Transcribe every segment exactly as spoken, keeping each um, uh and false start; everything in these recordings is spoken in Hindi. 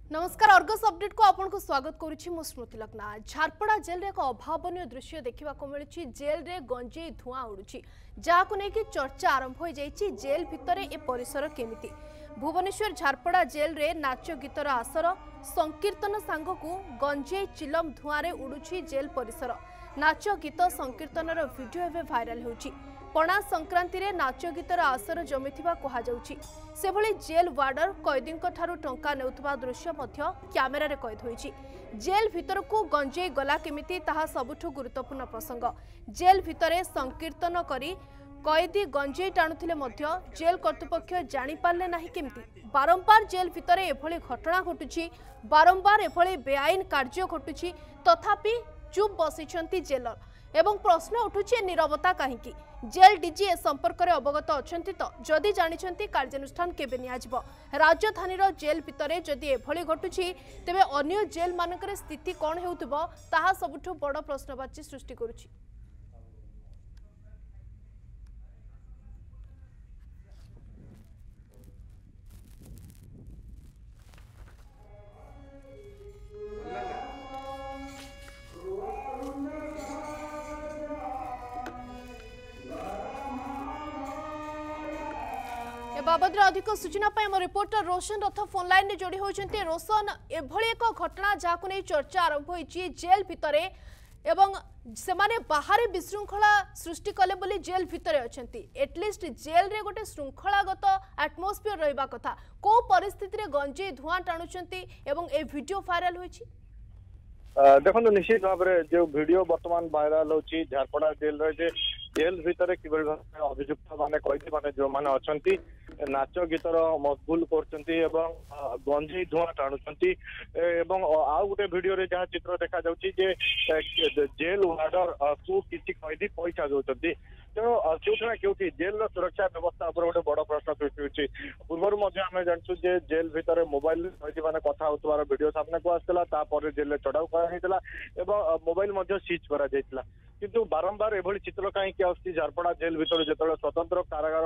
नमस्कार अर्गस अपडेट को आपन को स्वागत करुछि मु स्मृति लग्ना। झारपड़ा जेल रे एक अभावनीय दृश्य देखा मिलूँ। जेल रे गंजेई धुआं उड़ुछि जहां नहीं चर्चा आरंभ हो जाइछि। जेल भितर ए परिसर केमिति भुवनेश्वर झारपड़ा जेल रे नाच गीतर आसर संकीर्तन सांगकू गंजेई चिलम धुआं रे उड़ुछि जेल परिसर। नाच गीत संकीर्तनर वीडियो एवं भाइराल होछि। पणा संक्रांति रे नाच गीतर आसर जमिथिबा कहा जाउछि। से भली जेल वार्डर कैदी ठारू टंका नेउथबा दृश्य मध्य कैमेरा रे कैद होइछि। जेल भितर को गंजेई गला केमिति ताहा सबुठु गुरुत्वपूर्ण प्रसंग। जेल भितरे संकीर्तन करी कैदी गंजेई टाणुथिले मध्य जेल कर्तृपक्ष जानि पारले नाही केमिति। बारंबार जेल भितरे एभली घटना घटुछि, बारंबार एभली बेआईन कार्य घटुछि, तथापि चुप बसिछंती जेलर एवं प्रश्न उठुछि नीरवता कहीं। जेल डीजी ए संपर्क में अवगत अछंती तो जदि जानिछंती कार्यानुष्ठान केबे नियाजिबो। राजधानीर जेल भितरे जदि एभली घटुछि तेबे अन्य जेल मानकर स्थिति कौन हेउथिबो ताहा सबुठु बड़ प्रश्नवाची सृष्टि करुछि। बाबद अधिक सूचना रिपोर्टर रोशन रथ फोन लाइन में जोड़ी होती। रोशन एभली एक घटना जहां नहीं चर्चा आरंभ होती जेल भितरे एवं से माने बाहर विशृंखला सृष्टि कले बोली जेल भितरे अछंती। एटलिस्ट जेल रे गोटे श्रृंखलागत एटमोस्फियर रहिबा कथा। को परिस्थिति रे गंजेई धुआं टाणुचंती एवं ए वीडियो वायरल होईछि। देखो निश्चित भाव में जो वीडियो बर्तमान वायरल होची झारपड़ा जेल रे जे जेल भितर किबल अभियुक्त माने कैदी माने जो माने अछंती नाच गीतर मकबूल करछंती एवं गंजेई धुआं टाणुछंती एवं आउ गोटे वीडियो रे जहाँ चित्र देखा जाउची जे जेल वार्डर को किसी कैदी पैसा दउछंती। तेणु क्यों क्यों जेल सुरक्षा व्यवस्था उपर गोटे बड़ प्रश्न सृष्टि होती। पूर्व आम जानूँ जे जेल भितर मोबाइल कैदी मैंने कथा होतार वीडियो सामने को आसाला तापर जेल चढ़ाऊ कर मोबाइल सीज कर किंतु बारंबार एभली चित्र कहीं आसुची। झारपड़ा जेल भितर जो स्वतंत्र कारागार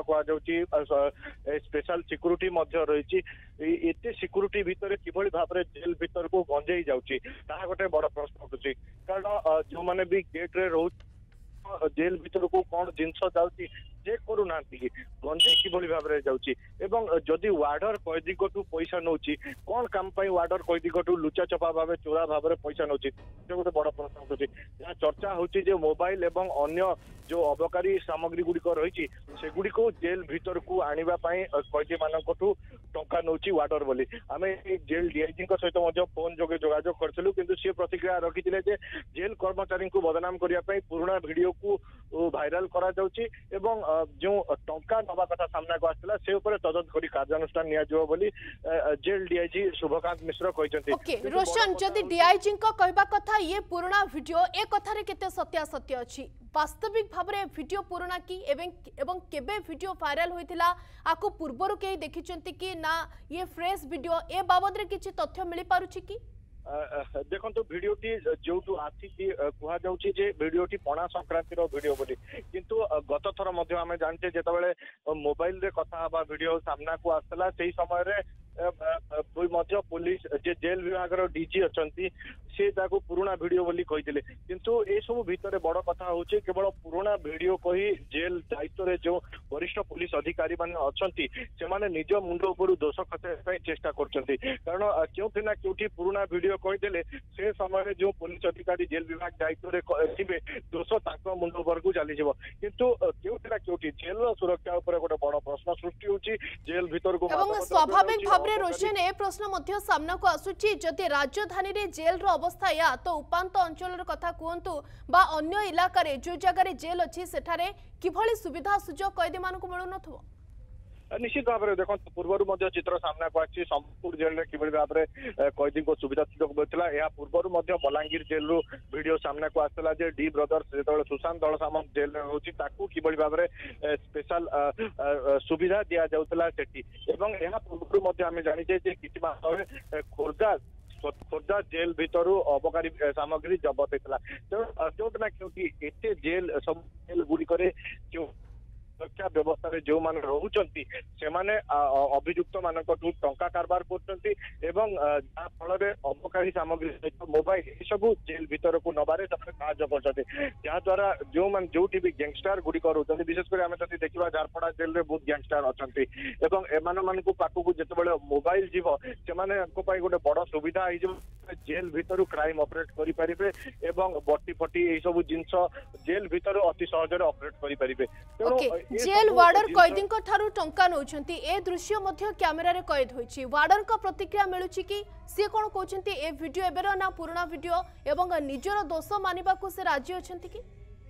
कहुच्छी स्पेशल सिक्यूरीटी रही एत सिक्यूरीटी भितर किभली भाव में जेल भितर को गंजेई जाऊँगी ता गोटे बड़ प्रश्न उठुची। कारण जो मैंने भी गेट रे रोच जेल भितर को कौन जिनस जाऊँगी चेक करूना कि गंजेई किभली भाव में जाऊँगी एवं जदि वार्डर कैदी पैसा नौची कौन काम वार्डर कैदी लुचा चपा भाव चोरा भाव में पैसा नौची गोटे बड़ प्रश्न उठुची। जहाँ चर्चा होची मोबाइल एवं अन्य जो अबकारी सामग्री गुड़िक रही सेगुड़िक जेल भितर को आने कैदी मानू टंका नौची वार्डर बोली आम जेल डीआईजी सहित फोन जोगे जोगाजोग करूँ किंतु सी प्रतिक्रिया रखी जेल कर्मचारी को बदनाम करने पुराना वीडियो को भाइराल करा जाउची एवं जो टंका नवा कथा सामना को आसला से ऊपर तदंत करी कार्यानुष्ठान निया जो बोली जेल डीआईजी शुभकांत मिश्र कहते। ओके रोशन जदि डीआईजी को कहबा कथा ये पुराना वीडियो ए कथा रे केते सत्यासत्य अछि वास्तविक भाव में वीडियो पुराना कि एवं एवं केबे वीडियो वायरल होइथिला आको पूर्वरु के देखिचंती कि ना ये फ्रेश वीडियो ए बाबद रे किछि तथ्य मिली पारुछि कि देखो भिडटी जो आसी कह भिडटी पणा संक्रांति वीडियो बोली किंतु गत थर आम जानते जो मोबाइल रे कथा वीडियो सामना को आसला से समय पुलिस जे जेल विभाग डीजी अच्छा सी पुराना वीडियो बोली कही किंतु ए सब भितर बड़ कथा हूँ केवल पुराना वीडियो कही जेल दायित्व रे जो वरिष्ठ पुलिस अधिकारी मान अच्छा से निज मुंड उपर दोष खसाई चेष्टा कर कारण क्योंकि ना क्योंकि पुराना वीडियो कहीदेले से समय जो पुलिस अधिकारी जेल विभाग दायित्व रे थे दोष मुंड उपर को चली किंतु क्योंकि ना क्योंकि जेल सुरक्षा उपर गोटे बड़ प्रश्न सृष्टि होची जेल भितर को स्वाभाविक भाव में रोशन ए प्रश्न मध्य सामना को आसुची जदि राजधानी रे जेल रो अवस्था या तो उपांत अंचल कथा कहतु बा अन्य इलाका रे जो जगह रे जेल अच्छी सेठारे किभली सुविधा सुजोग कैदी मानकु मिलु नथबो। निश्चित भाव में देखो पूर्व चित्र सामना को आसी संबलपुर जेल में किभली भाव में कैदी को सुविधा सुजोग मिलता है पूर्व बलांगीर जेल रु वीडियो सामना को आसला डी ब्रदर्स जो सुशांत दल सामंत जेल में होची ताकू किभली भाव में स्पेशल सुविधा दिया जाउतला सेठी एवं यह पूर्व आम जानिचे जे किछि मास तले खोर्धा खोर्धा जेल भितर अबकारी सामग्री जबत होता तेणु क्योंकि ना क्योंकि एत जेल सब जेल गुड़िक जो सुरक्षा व्यवस्था जो मान रोचंती से माने अभियुक्त मानक टंका कारबार करछंती एवं जहाँ फल अबकारी सामग्री सहित मोबाइल ये सब जेल भीतर को नबारे साहाଯ୍य करछंती जहाँ द्वारा जो मान जो भी गैंगस्टर गुड़िक रोचंती विशेष कर आम जब देखा झारपड़ा जेल में बहुत गैंगस्टर अच्छी एवं एमान मानक पाखक जिते मोबाइल जीव से गोटे बड़ सुविधा हो जेल भीतर क्राइम ऑपरेट करें एवं बटी फटी ये सब जिनस जेल भीतर अति सहज ऑपरेट करें। जेल वार्डर कैदी टंका नौछंती ए दृश्य मध्य कैमेरा रे कैद होईछि वार्डर का प्रतिक्रिया मिलुछि कि सी कोन कहउछंती ए वीडियो एबेर ना पुराना वीडियो एवं निजर दोष मानिबा को से राजी अछंती कि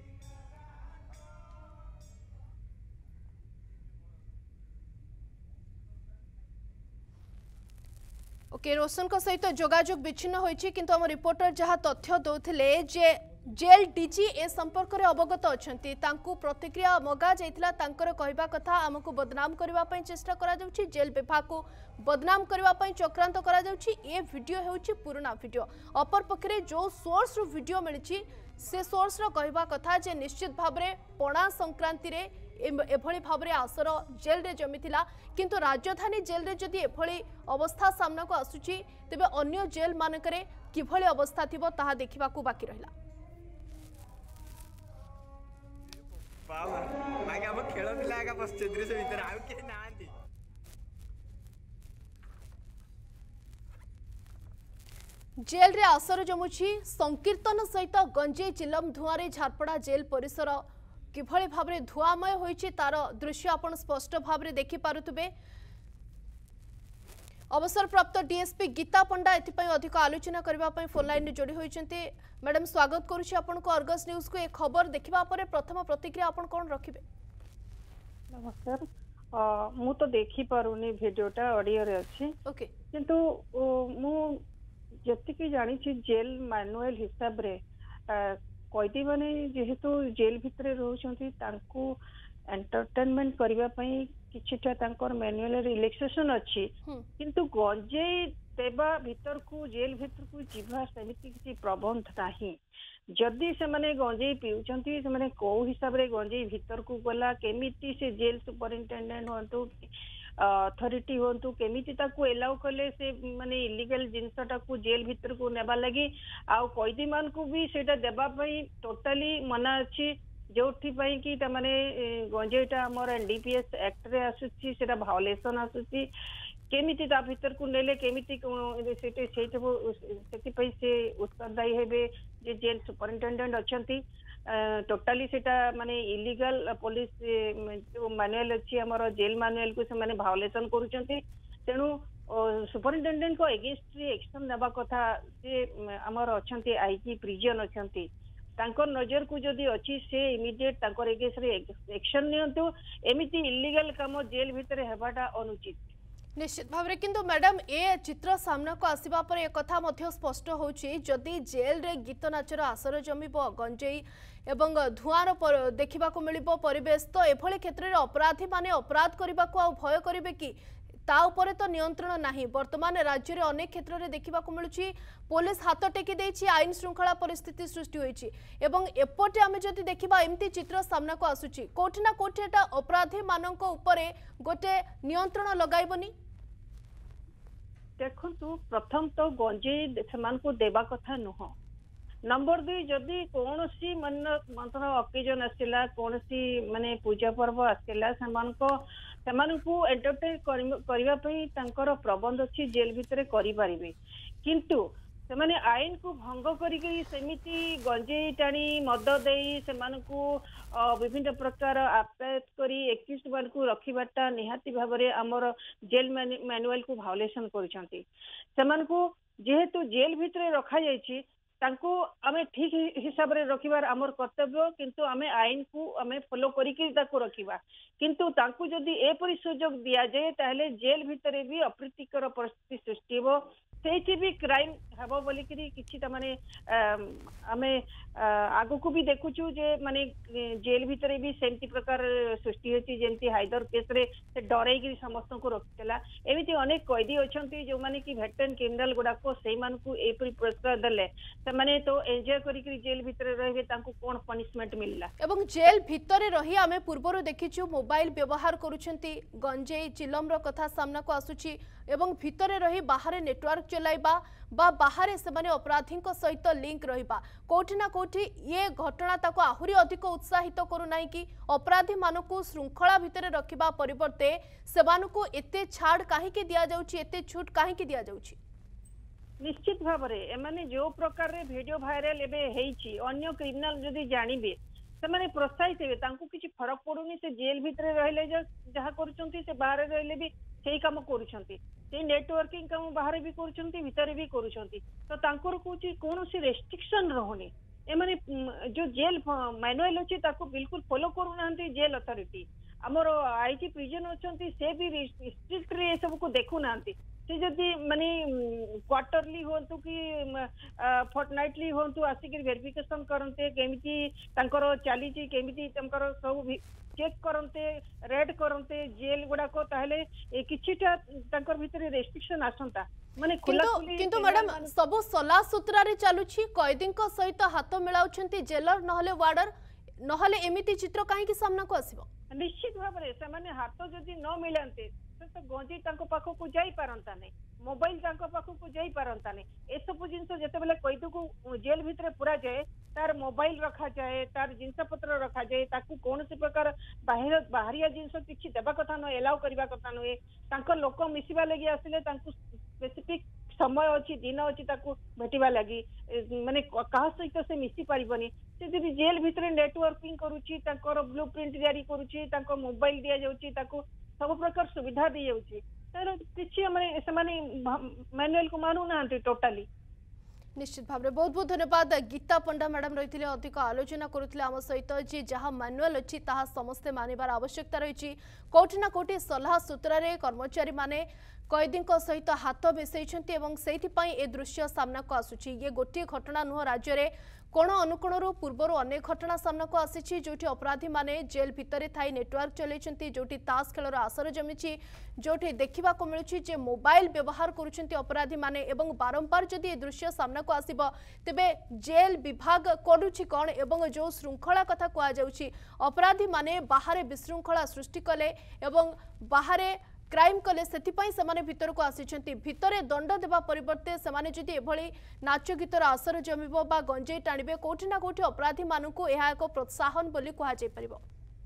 ओके रोशन को सहित जोगाजोग विच्छिन्न होईछि किंतु हम रिपोर्टर जहां तथ्य दौथिले जे जेल डीजी ए संपर्क में अवगत अछंती तांकु प्रतिक्रिया मगा जाइथिला तांकर कहबा कथा हमकु बदनाम करबा पई चेष्टा करा जाउछि जेल विभाग को बदनाम करबा पई चक्रांत करा जाउछि ए वीडियो हेउछि पुराना वीडियो अपर पखरे जो सोर्स रो वीडियो मिलिछि से सोर्स रो कहबा कथा जे निश्चित भाबरे पणा संक्रांति रे एभली भाबरे आसर जेल रे जमिथिला किंतु राजधानी जेल रे जदि एभली अवस्था सामना को आसुछि तबे अन्य जेल मानकरे किभली अवस्था थिबो ताहा देखिबा को बाकी रहिला। खेल पिला बस आउ के नांती जेल रे आसर जमुछि संकीर्तन सहित गंजे चिलम धुआरे झारपड़ा जेल परिसर किभली भाबरे धुआमय होइछि तार दृश्य आपण स्पष्ट भाबरे देखि पारुतबे। अवसरप्राप्त डीएसपी गीता पंडा एथिपई अधिक आलोचना करबा पई फोन लाइन रे जोडी होइछन्ते मैडम स्वागत करूछि आपण को अर्गस न्यूज को ए खबर देखिबा परे प्रथम प्रतिक्रिया आपण कोन रखिबे। नमस्कार मु तो देखि पारुनी वीडियोटा ऑडियो रे अछि ओके किंतु मु जति कि जानि छी जेल मैनुअल हिसाब रे कैदी माने जेहेतु जेल भितरे रहउछंती तांको एंटरटेनमेंट करबा पई किछटा तांकर मैनुअल रिलैक्सेशन अछि किंतु गंजे देबा भीतर को जेल भीतर को जीवा समिति किछि प्रबंध नाही जदि से माने गंजे पिउछंती से माने को हिसाब रे गंजे भीतर को गला केमिति से जेल सुपरिटेंडेंट होंतु अथॉरिटी होंतु केमिति ताको एलाउ कले से माने इलीगल जिनसटा को जेल भीतर को नेबा लगी आउ कैदी मान को भी सेटा देबा पई टोटली मना अछि जोठी पई कि त माने गंजेटा हमर एनडीपीएस एक्ट रे आसुची सेटा भायोलेशन आसुची केमिति ता भीतर को नेले केमिति सेटे सेटे सेति पई से उत्तरदायी हेबे जे जेल सुपरिटेंडेंट अछंती टोटाली सेटा माने इलीगल पुलिस जो मैनुअल अछि हमर जेल मैनुअल को से माने भायोलेशन करूचंती तेनु सुपरिटेंडेंट को अगेंस्ट एक्शन नेबा कथा से हमर अछंती आईजी प्रिजन अछंती तांकर नजर को जदि अच्छी से इमिडिएट तांकर एगेंस्ट रे एक्शन नियंतु एमिति इलीगल काम जेल भीतर हेबाटा अनुचित निश्चित भाव में किंतु मैडम ए चित्र सामना को आसिबा पर एक कथा मध्य स्पष्ट होउछि जदि जेल रे गीत नाचर आसर जमिबो गंजेई एवं धुआर देखिबा को मिलिबो परिवेश तो एभली क्षेत्र रे अपराधी माने अपराध करबा को आ भय करिवे कि ता उपरे तो नियंत्रण नाही वर्तमान राज्य रे अनेक क्षेत्र रे देखिबा को मिलुछि पुलिस हाथ टेकी देछि आईन श्रृंखला परिस्थिति सृष्टि होइछि एवं एपटे आमे जदि देखिबा एमती चित्र सामना को आसुछि कोठी ना कोठी एटा अपराधी मानक उपरे गोटे नियंत्रण लगाइबनी देखु प्रथम तो गंजे सेमान को देबा कथा नुह नंबर दुई जदि कौन सी मन मतलब अकेजन आसला कौन सी माने पूजा पर्व आसला सेमान को सेमान को एंटरटेन करबा पई तांकर प्रबंध अछि जेल भितरे करि परिबे किंतु सेमाने आईन को भंग करिके सेमिति गंजे टाणी मद देई सेमान को विभिन्न प्रकार आप्यायत करी एक्यूज्ड मान को रखिबाटा निहाती भाबरे हमर जेल मैनुअल को भायोलेशन करिसंती सेमान को जेहेतु जेल भितरे रखा जायछि तांको आमे ठीक हिसाब रे रखिबार हमर कर्तव्य किंतु आमे आईन को आमे फॉलो करिके ताको रखिबा किंतु तांको जदि ए परि सुयोग दिया जाय ताहले जेल भितरे भी अप्रीतिकर परिस्थिति सृष्टि हो से भी क्राइम हेबो बोली करी किछि त माने आमे आगु को भी देखुछु जे माने जेल भीतर भी सेमती प्रकार सृष्टि होची जेमती हाइदर केस रे से डरै कि समस्त को रखितला एमिति अनेक कैदी अछंती जो माने कि वेटरन क्रिमिनल गुडा को सेई मान को एपरि पुरस्कार दले से माने तो एन्जॉय करी करी जेल भीतर रहबे तांको कोन पनिशमेंट मिलला एवं जेल भीतर रही आमे पूर्वरु देखिछु मोबाइल व्यवहार करूछंती गंजेई चिलमर कथा सामना को आसुची एवं भीतर रही बाहर नेटवर्क चलाइबा बा बाहर से माने अपराधी सहित लिंक रहिबा कोठी ना कोठी ये घटना ताको आहुरी अधिक उत्साहित करू नाही कि अपराधी मानकु श्रृंखला भितर रखिबा परिवर्ते सेमानकु एते छाड़ काहे के दिया जाउची एते छूट काहे के दिया जाउची निश्चित भाव रे एमाने जो प्रकार रे वीडियो वायरल एबे हेइची अन्य क्रिमिनल जदी जानिबे से माने प्रोत्साहित हेबे तांको किछि फरक पडुनी से जेल भितर रहले जहा करूचंती से बाहर रहले भी सेही काम करूचंती से नेटवर्किंग काम बाहर भी करूचंती भीतर भी करूचंती तो तांकर कोची कोनोसी रेस्ट्रिक्शन रहनी ए माने जो जेल मैनुअल अछि ताको बिल्कुल फॉलो करू नांती जेल अथॉरिटी हमर आईटी प्रिजन अछंती से भी स्ट्रिक्टली ए सब को देखु नांती से जदि माने क्वार्टरली होंतु कि फोर्टनाइटली होंतु आसिक वेरिफिकेशन करनते केमिति तांकर चालीची केमिति तांकर सब चेक करते रेड करते जेल गुडा को ताहले किछिटा तांकर भितर रेस्ट्रिक्शन आसंता माने खुला किंतु मैडम सब सला सूत्रा रे चालुछि कैदी सहित हाथ मिलाउछंती जेलर नहले वार्डर नहले एमिति चित्र काहे कि सामना को आसीबो निश्चित भाव रे से माने हाथ जदि न मिलांते तो गंजी तांको पाखो को जाई पारंता नै मोबाइल तांको पाखो को जाई पारंता नै ए सब जिंस जते बेले कैदी को जेल भितर पूरा जाए तार मोबाइल रखा जाए तार जिंस पत्र रखा जाए ताकू कौन से प्रकार बाहर बाहरिया जिंस किछि देबा कथा न एलाउ करबा कथा न तांको लोक मिसिबा लागि आसिले तांको स्पेसिफिक समय अछि दिन अछि ताकू भेटिबा लागि माने कहा सहित से मिसी परिबनी से जदि जेल भितर नेटवर्किंग करूची तांकर ब्लूप्रिंट जारी करूची तांको मोबाइल दिया जाउची ताकू सब प्रकार सुविधा दी जाउची तर किछि माने से माने मैनुअल को मानु नांती टोटली निश्चित भाव में बहुत बहुत धन्यवाद गीता पंडा मैडम रही अधिक आलोचना करुले आम सहित जी जहाँ मैनुअल अच्छी ताहा समस्ते मानिबार आवश्यकता रही कोठी ना कोठी सलाह सूत्र कर्मचारी माने कैदी सहित हाथ मिसई से दृश्य सामना को आसुची ये गोटे घटना नुह राज्य में कोण अनुकोणरू पूर्वर अनेक घटना सामना को आसी जोटी अपराधी माने जेल भितर थाई नेटवर्क चलैछंती जोटी ताश खेलर आसर जमीची जोटी देखा मिलूँ जे मोबाइल व्यवहार करुछंती अपराधी माने एवं बारंबार जदि ए दृश्य सामना को आसीबो तेबे जेल विभाग करूछि कोन एवं जो श्रृंखला कथा कहा जाउछि अपराधी माने बाहर विशृंखला सृष्टि कले एवं बाहर क्राइम कले से भितर को आसी भितर दंड देवा परिवर्ते से जदि एभली नाच गीतर आसर जमिबो बा गंजेई टाणिबे कोठी ना कोठी अपराधी मानकु एहा एक प्रोत्साहन बोली कहा जाय परिबो।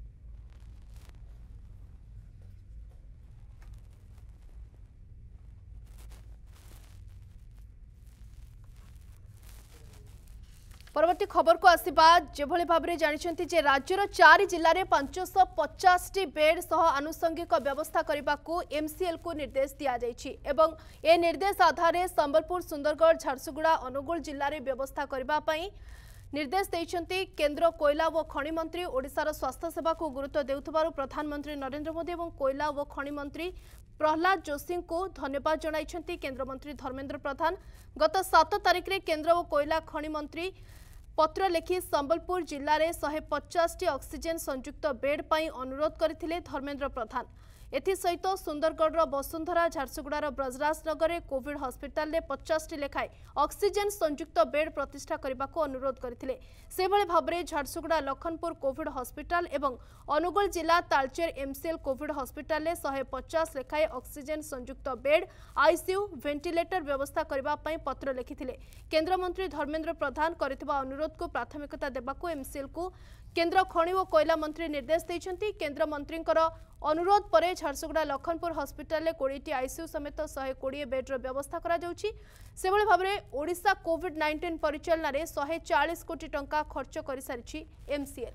परवर्ती खबर को आसिबा जेभली भाबरे जानिछंती जे राज्यर चार जिल्ला रे पाँच सौ पचास टी बेड सह आनुषंगिक व्यवस्था करने को एमसीएल को निर्देश दिया जायछि एवं ए निर्देश आधार रे संबलपुर सुंदरगढ़ झारसुगुड़ा अनुगुल जिल्ला रे व्यवस्था करबा पई निर्देश देइछंती केंद्र कोयला व खनि मंत्री ओडिशार स्वास्थ्य सेवा को गुरुत्व देउथबारु प्रधानमंत्री नरेंद्र मोदी एवं कोयला व खनि मंत्री प्रहलाद जोशी को धन्यवाद जणाइछंती केंद्र मंत्री धर्मेंद्र प्रधान गत सात तारिख रे केंद्र व कोयला खनि मंत्री पत्र लिखि संबलपुर जिल्ला रे एक सौ पचास टी ऑक्सीजन संयुक्त बेड पई अनुरोध करथिले धर्मेंद्र प्रधान एथि सहित सुंदरगढ़ वसुंधरा झारसुगुड़ार ब्रजराज नगर में कोविड हॉस्पिटल रे पचास टी लेखाए ऑक्सीजन संयुक्त बेड प्रतिष्ठा करने को अनुरोध करथिले से भले भाबरे झारसुगुड़ा लखनपुर कोविड हॉस्पिटल एवं अनुगुल जिला तालचेर एमसीएल कोविड हॉस्पिटल में एक सौ पचास लेखाए ऑक्सीजन संयुक्त बेड आईसीयू वेंटिलेटर व्यवस्था करने पत्र लिखिथिले केंद्र मंत्री धर्मेंद्र प्रधान करथिबा अनुरोध को प्राथमिकता देबाको एमसीएल को केंद्र खनि और कोयला मंत्री निर्देश देइछंती केंद्र मंत्री अनुरोध पर झारसुगुड़ा लखनपुर हॉस्पिटल में बीस टी आईसीयू समेत एक सौ बीस बेड व्यवस्था करा जाउछि से भली भाबरे ओडिशा कोविड नाइंटीन परिचालन में एक सौ चालीस कोटी टंका खर्च कर सारिछि एमसीएल।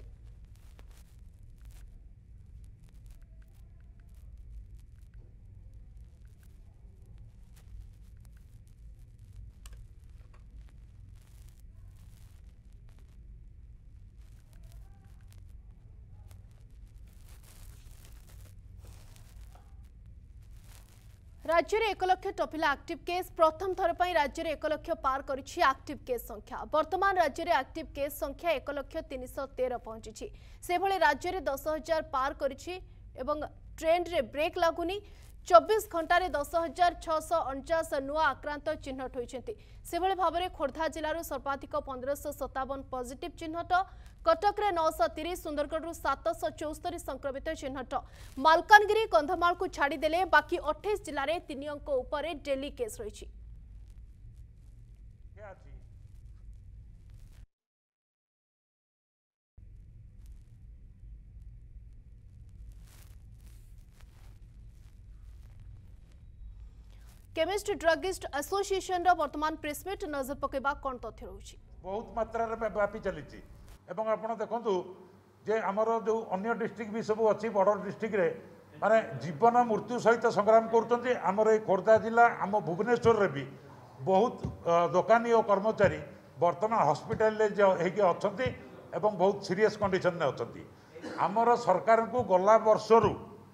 राज्य में एक लक्ष टपिला एक्टिव केस प्रथम थर पर राज्य में एक लक्ष पार करिछि एक्टिव केस संख्या। वर्तमान राज्य में एक्टिव केस संख्या एक लक्ष तीन सौ तेरह पहुंची। से भले राज्य में दस हजार पार करिछि एवं ट्रेंड रे ब्रेक लागुनी। चौबीस घंटे दस हजार छःश अणचाश नुआ आक्रांत चिन्हट होती। से भले भाव में खोर्धा जिलूर सर्वाधिक पंद्रह सतावन पॉजिटिव चिन्हट। कटक रे नौ सौ तीस, सुंदरगढ़ सात सौ चौस्तरी संक्रमित चिन्हट। मालकानगिरी कंधमाल को छाड़देले बाकी अठाईस जिले में तीन अंक उपर डेली केस रही। केमिस्ट ड्रगिस्ट एसोसिएशन रो वर्तमान प्रेसमिट नजर पकेबा कोन तथ्य रहउची। बहुत मात्रा रे व्यापी चलीची एवं आपण देखंतु जे हमर जो अन्य डिस्ट्रिक्ट भी सब अछि बड़ डिस्ट्रिक्ट रे माने जीवन मृत्यु सहित संग्राम करउछन्ती। हमर ए खोर्धा जिला हम भुवनेश्वर रे भी बहुत दुकानी और कर्मचारी वर्तमान हॉस्पिटल रे हेकि अछन्ती एवं बहुत सीरियस कंडीशन में अछन्ती। हमर सरकार को गला वर्षरु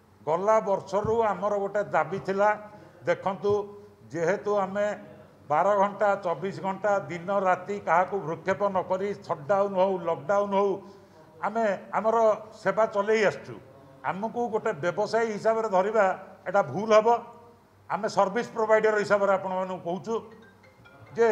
गला वर्षरु हमर गोटे दाबी थिला देखंतु जेहेतु आमे बारह घंटा चौबीस घंटा दिन राति क्या भ्रूक्षेप नक सटडाउन हो लॉकडाउन हो आमे आमर सेवा चलई आसचु। आमको गोटे व्यवसायी हिसाब से धरवा एटा भूल हम। आमे सर्विस प्रोवाइडर हिसाब से आपण मानू कहूँ जे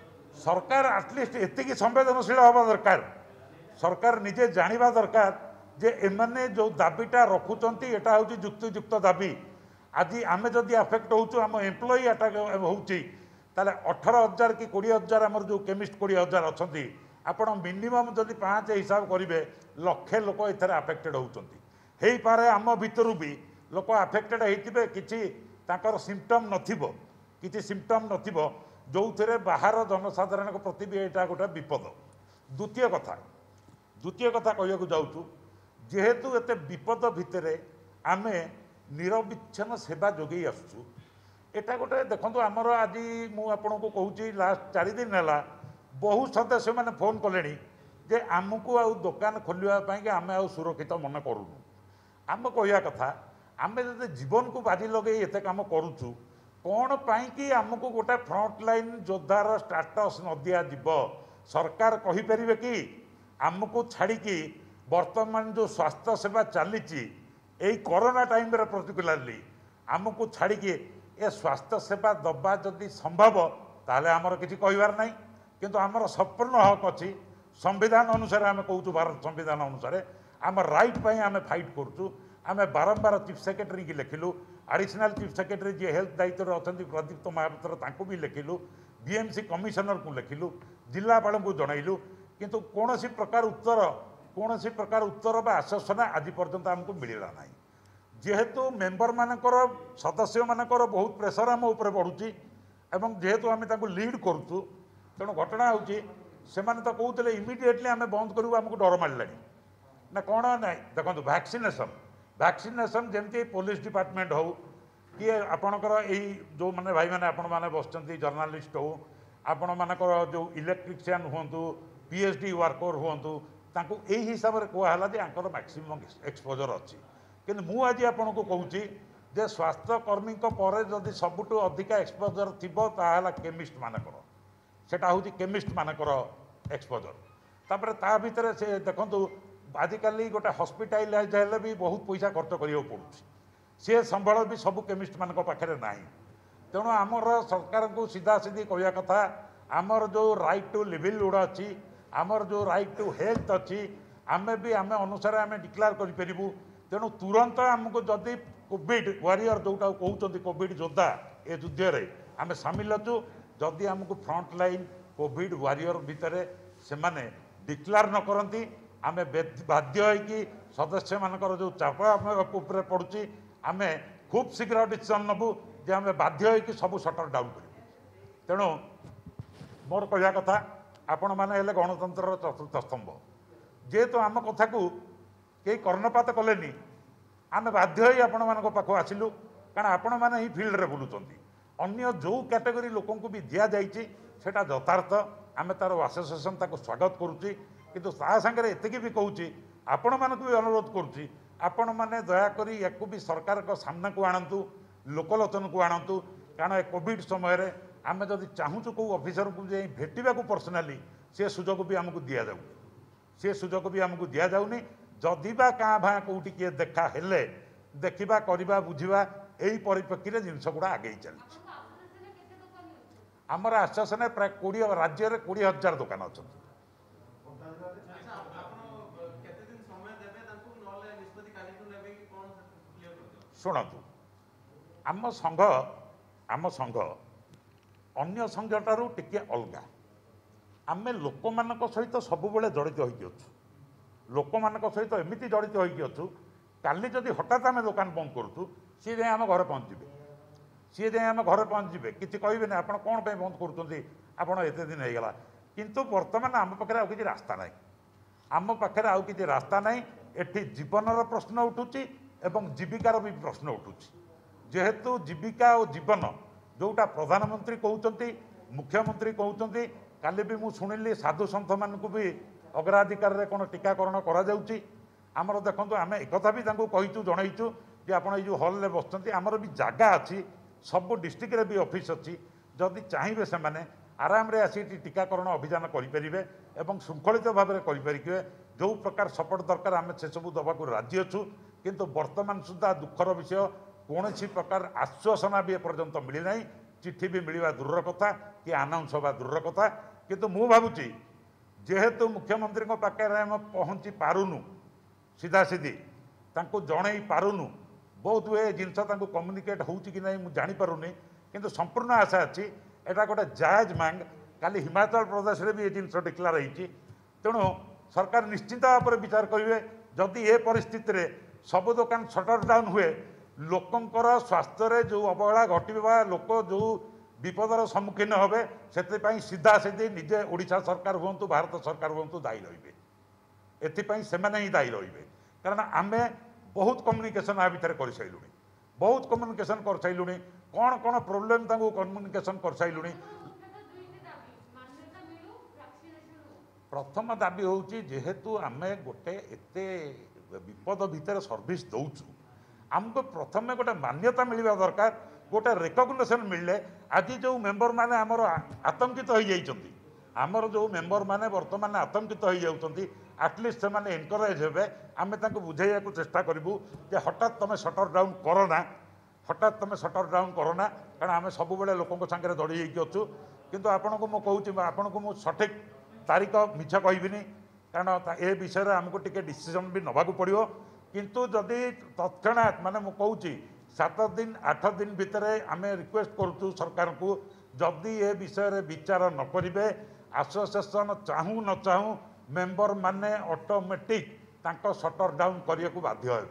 सरकार आटलिस्ट एतिकी संवेदनशील हवा दरकार। सरकार निजे जानिबा दरकार जे एमाने जो दाबीटा रखुचंती एटा होची युक्तियुक्त दाबी। आज आमे जदि अफेक्ट होचु आम एम्प्लॉई अटाक होची ताले अठारह हजार कि कोड़े हजार आमर जो केमिस्ट कोड़े हजार अच्छा आपण मिनिमम जदि पाँच हिसाब करेंगे लक्षे लोक एथर अफेक्टेड होचंती। हेई पारे आम भितर भी लोक अफेक्टेड होइतिबे किछि ताकर सिम्पटम नथिबो किछि सिम्पटम नथिबो जो थे बाहर जनसाधारण प्रति भी एटा गोटे विपद। द्वितीय कथा द्वितीय कथा कहू जाऊँ जेहेतु एते विपद भितर आमे निरविच्छन सेवा जोगे आसुचु। एटा गोटे देखो आमर आज मुझे कहूँ लास्ट चार दिन है बहु सदस्य मैंने फोन कले जे आमको आउ दुकान खोलवाई आम आ सुरक्षित मन करूनु। आम कहवा कथा आम जो जीवन को बाजी लगे एत कम करुचु कौन पाई आमको गोटे फ्रंट लाइन योद्धार स्टाटस न दिज्व सरकार कहीपर कि आमको छाड़ी वर्तमान जो स्वास्थ्य सेवा चली यही कोरोना टाइम पर्टिकुलारली आमको छाड़ी ए स्वास्थ्य सेवा दबा जदि संभव ताले आमर किसी कहबार नहीं किंतु आमर संपूर्ण हक अच्छी संविधान अनुसार आम कहूँ भारत संविधान अनुसार आम राइट पाई आम फाइट करुचु। आम बारंबार चीफ सेक्रेटरी की लिखिलु एडिशनल चीफ सेक्रेटरी जी हेल्थ दायित्व अच्छा प्रदीप्त महापात्र भी लिखिलु बीएमसी कमिशनर को लिखिलु जिलापाल को जनइलु किंतु कौन सी प्रकार उत्तर कौन सी प्रकार उत्तर बा आश्वासन आज पर्यंत आमको मिलला ना। जेहेतु मेंबर मानकर सदस्य मानकर बहुत प्रेसर आम उपर बढ़ुची एवं जेहेतु आम लीड करुचु तेणु घटना होची सेमाने तो कहते इमिडिएटली आम बंद करूँ आमको डर मारे ना कौन ना देखो वैक्सीनेशन वैक्सीनेशन जमती पुलिस डिपार्टमेंट हो कि आपणकर यही जो मैंने भाई मैंने आपण मैंने बस जर्नालीस्ट हो आपण मानकर जो इलेक्ट्रिशियन हूँ पीएचडी वर्कर हूँ तांको यही हिसाब से कहला जे आंकर मैक्सिमम एक्सपोजर अच्छी किंतु मु आज आपन को कहूँ जे स्वास्थ्यकर्मी पर जदि सबुठू अधिका एक्सपोजर थिबो ताहाला केमिस्ट मानकर सेटा होची केमिस्ट मानकर एक्सपोजर। तापर ता भितर से देखंतु आजिकल गोटे हॉस्पिटलाइज हेले भी बहुत पैसा खर्च करियो पड़ुछि सी संबल भी सब केमिस्ट मान पाखे ना। तेणु आमर सरकार को सीधा सीधी कहवा कथा आमर जो राइट टू लिवलीहुड अच्छी आमर जो राइट टू हेल्थ अच्छी आम भी आम अनुसार आम डिक्लेयर करूँ। तेणु तुरंत आमको जदि कोविड वारियर जोटा कहते कोविड योद्धा ए युद्ध में आम सामिल अच्छु जदि आमको फ्रंट लाइन कोविड वारियर भितर से माने डिक्लेयर न करती आम बाध्य होगी सदस्य मानकर जो चाप उपर पड़ुची आम खूब शीघ्र डिसीजन नबू जे आम बाध्य होगी सब सटर डाउन कर। तेणु मोर कहवा कथा आपण मैंने हेले गणतंत्र चतुर्थ स्तंभ जेहेतु आम कथा को कई कर्णपात कले आम बाध्य ही आपण मान पाख आसिलु कारण आपण मैंने ही फिल्ड रे बुलुचंती अन्य जो कैटेगरी लोक भी दि जाइए सेटा यथार्थ आम तार आसोसिएसन ताको स्वागत करुच्ची किंतु ता संगे एतिकी भी कहूँ आपण मानक भी अनुरोध करुच्ची आपण मैंने दयाकोरी या भी सरकार को सामना को आणतु लोकलोचन को आणतु कारण कोविड समय आम जदि चाहूँ कौ ऑफिसर को जाई भेटा पर्सनाली से सुजोग भी आमको दि जाऊ से सुजोग भी आमको दि जाऊनी जदि बा काँ भाँ कौटी किए देखा हेले देखा करवा बुझा यही परिप्रेक्षी जिनस गुड़ा आगे चलती आमर आश्वासन प्राय कोड़े राज्य में कोड़े हजार दुकान अच्छा शुणु आम संघ आम संघ अन्य संघठार टिके अलगा आमे लोक मान सहित सब जड़ित होइछु लोक मान सहित एमती जड़ित होइछु काली जदि हठात आम दुकान बंद करूँ सी जाए आम घर पहुँचे सी जाए आम घर पहुँचे किसी कहे आप कौन पे बंद करें एत दिन होगा किंतु बर्तमान आम पाखे आउ कि रास्ता ना आम पाखे आउ कि रास्ता ना एटी जीवनर प्रश्न उठुची एवं जीविकार भी प्रश्न उठुची जेहेतु जीविका और जीवन जोटा प्रधानमंत्री कहते मुख्यमंत्री कहते काली भी मुझे शुणिली साधु सन्थ मान भी अग्राधिकार कौन टीकाकरण करमर देखो आम एक भी कहीचु जनईचु जे आप जो हल में बसते आमर भी जगह अच्छी सबू डिस्ट्रिक्ट भी ऑफिस अच्छी जदि चाहिए से मैंने आराम रे आसी टीकाकरण अभियान करेंगे और श्रृंखलित भाव में करेंगे जो प्रकार सपोर्ट दरकार आम से सब दवाक राजी अच्छु किंतु वर्तमान सुधा दुखर विषय कौन प्रकार आश्वासना भी एपर्यंत मिलना चिठी भी मिलवा दूर कथा कि आनाउंस हवा दूर कथा किंतु मु भावुची जेहेतु मुख्यमंत्री पाखे आम पहुँची पारुनु सीधा सीधी तांको जणई पारुनु बहुत हुए जिनस कम्युनिकेट होउची कि नहीं जानी पारुनी किंतु संपूर्ण आशा अच्छी एटा गोटे जायज मांग काली हिमाचल प्रदेश में भी ये जिनस डिक्लेयर होती तेणु सरकार निश्चित भाव में विचार करेंगे जदि ए परिस्थिति सब दुकान शटर डाउन हुए लोकंकर स्वास्थ्य जो अवहेला घटवा लोक जो विपदर सम्मुखीन हे से सीधा सीधी निजे ओडिशा सरकार हूँ भारत सरकार हूँ दायी रे एपाई ही दायी रे कारण आम बहुत कम्युनिकेशन आ भितर कर सारूँ बहुत कम्युनिकेशन कर सारूँ कौन कौन प्रोब्लेम कम्युनिकेशन कर सारूँ प्रथम दाबी हूँ जेहेतु आम गोटे एत विपद भितर सर्विस दौचु आमको प्रथम गोटे मान्यता मिलवा दरकार गोटे रेकग्निशन मिलले आज जो मेंबर माने आमर आतंकित हो जाइछंती आमर जो मेंबर माने वर्तमान आतंकित हो जाउछंती एटलिस्ट से माने एनकरेज हेबे आमे तांको बुझाइया को चेष्टा करिवु जे हठात तमे शटर डाउन करना हठात तमे शटर डाउन करना कारण आमे सब बेले लोकन संगे जड़ी होइकी अछु किंतु आपन को मो कहूची आपन को मो सठिक तारीख मिछ कहबिनी कारण ए विषय रे हमको टिके डिसीजन भी नबाकू पड़ियो किंतु जदि तत्क्षणात माने मु कहूची सात दिन आठ दिन भितर आम रिक्वेस्ट करूँ सरकार को जदि ए विषय रे विचार न करेंगे एसोसिएशन चाहूँ न चाहूँ मेंबर माने ऑटोमेटिक तांको शटर डाउन करने को बाध्य हे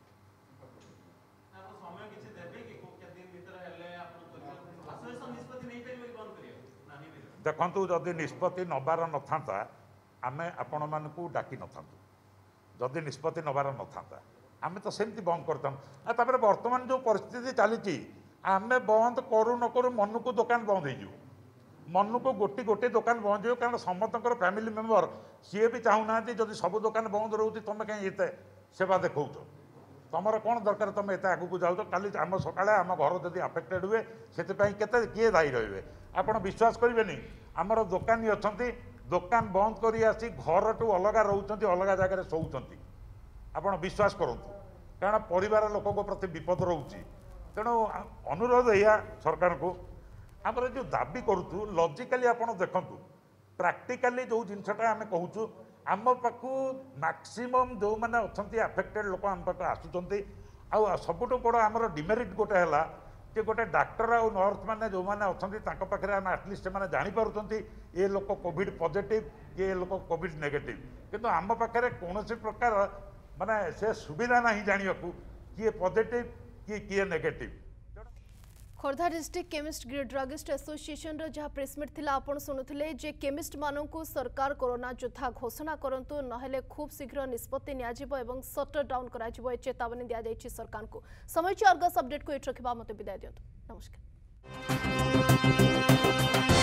देखु जदि निष्पत्ति नबार नथा आमे आपण मानकू डाकी नथा जदि निष्पत्ति नबार नथा आमे तो सेमती बंद करता बर्तमान जो परिस्थिति चली आम बंद करू न करू मन को दुकान बंद हो मन को गोटी गोटे दुकान बंद हो कारण समस्त फैमिली मेंबर सी भी चाहूना जदि सब दुकान बंद रोचे तुम कहीं ये सेवा देखा तुमर कौन दरकार तुम एत आगू जाऊ काली आम सकाଳେ आम घर जब आफेक्टेड हुए से किए दायी रे आपड़ विश्वास करेंगे आमर दोकानी अच्छा दुकान बंद कर आसी घर टू अलग रोच अलग जगह शोचती आपड़ विश्वास करूँ कारण परिवार लोक प्रति विपद रोचे तेणु अनुरोध या सरकार को आमर जो दाबी करूँ लॉजिकली आप देखु प्रैक्टिकली जो जिनसटा आम कहूँ आम पाखु मैक्सिमम जो मैंने अच्छा आफेक्टेड लोक आम पाख आसुँच आ सबुठ बड़ आमर डिमेरिट गोटे है कि गोटे डाक्टर आ नर्स मैंने जो मैंने अच्छा पाखे आम आटलिस्ट से जापर ये लोक कोविड पॉजिटिव ये लोक कोविड नेगेटिव किंतु आम पाखे कौन प्रकार माने से सुविधा नहीं जाना किए पॉजिटिव किए किए negative Khordha district chemist druggist association रो जहाँ प्रेसमिट थिला आपण सुनुथिले जे केमिस्ट मानन को सरकार कोरोना योद्धा घोषणा करंतु नहेले खूब शीघ्र निष्पत्ति नियाजिबो एवं शटर डाउन कराजिबो चेतावनी दिया जायछि सरकार को समय अर्गस अपडेट को एट रखिबा मते विदाय दियंतु नमस्कार।